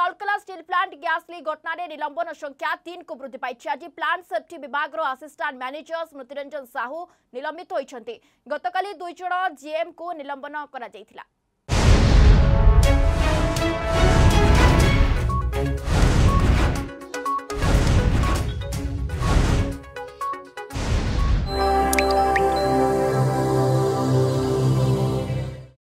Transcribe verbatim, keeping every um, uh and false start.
Rourkela steel plant gas leak घटना निलंबन संख्या तीन को वृद्धि पाई। आज प्लांट सेफ्टी विभाग असिस्टांट मैनेजर स्मृतिरंजन साहू निलंबित होती। गतकाली दुई जन जीएम को निलंबन करा जायथिला।